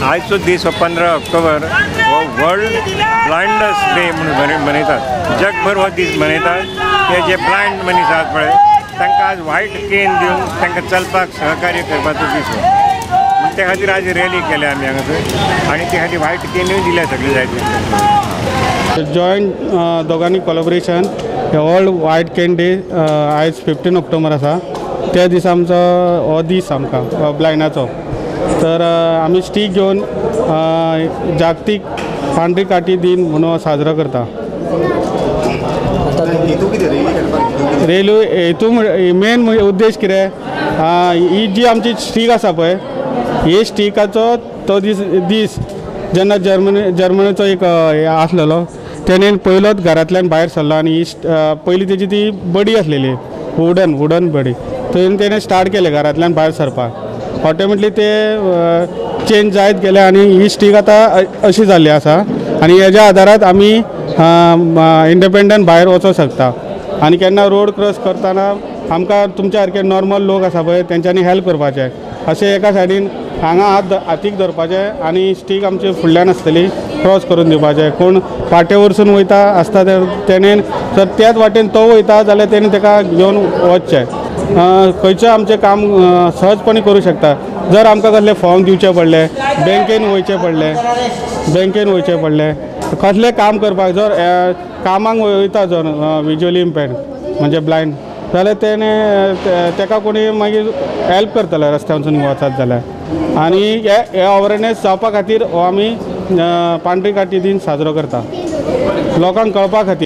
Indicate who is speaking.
Speaker 1: आजचो दीस हो 15 ऑक्टोबर हो वर्ल्ड ब्लायंडनेस डे म्हणून मनयतात. जगभर हो दीस मनयतात. ते जे ब्लायंड मनीस आहात पळय तांकां आज व्हायट केन दिवन तांकां चलपाक सहकार्य करपाचो दीस हो. त्या खातीर आज रॅली केल्या आमी हांगासर आनी त्या खातीर व्हायट केनूय दिल्या सगळे जायते.
Speaker 2: जॉयंट दोगांनी कोलॅबोरेशन वर्ल्ड व्हायट केन डे आयज 15 ऑक्टोबर आसा. त्या दिसा आमचो हो दीस आमकां ब्लायंडाचो. तर आमी स्टीक घेवन जागतीक पांढरी काटी दिन म्हणून साजरो करता. रेल्वे हेतून मेन उद्देश कितें, ही जी आमची स्टीक आसा पळय हे स्टिकाचो तो दीस जेन्ना जर्मनीचो एक हे आसलेलो तेणेन पयलोच घरांतल्यान भायर सरलो आनी ही पयलीं तेजी ती बडी आसलेली वुडन बडी तेणें स्टार्ट केलें घरांतल्यान भायर सरपाक. ऑटोमॅटिकली ते चेंज जायत गेले आनी ही स्टीक आतां अशी जाल्ली आसा आनी हेज्या आदारांत आमी इंडिपेंडंट भायर वचूंक शकता. आनी केन्ना रोड क्रॉस करतना आमकां तुमच्या सारके नॉर्मल लोक आसा पळय तेंच्यांनी हेल्प करपाचें. अशें एका सायडीन हांगा हातीक धरपाचें आनी स्टीक आमची फुडल्यान आसतली क्रॉस करून दिवपाचें. कोण फाटे वरसून वयता आसता तेणेन जर त्याच वाटेन तो वयता जाल्यार तेणें ताका घेवन वचचें. खंयचें आमचें काम सहजपणी करूं शकता. जर आमकां कसले फॉर्म दिवचे पडले, बँकेन वयचें पडलें कसलें काम करपाक जर कामाक वयता जर विज्युअली इम्पेर्ड म्हणजे ब्लायंड जाल्यार ताका कोणी मागीर हेल्प करतले रस्त्यावरसून वचत जाल्यार. आनी हे अवेरनेस जावपा खातीर हो आमी पांढरी काटी दिन साजरो करता लोकांक कळपा खातीर.